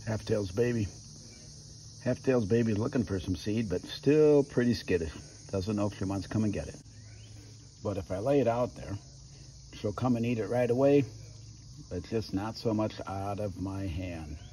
Half-tail's baby. Half-tail's baby looking for some seed, but still pretty skittish. Doesn't know if she wants to come and get it. But if I lay it out there, she'll come and eat it right away, but just not so much out of my hand.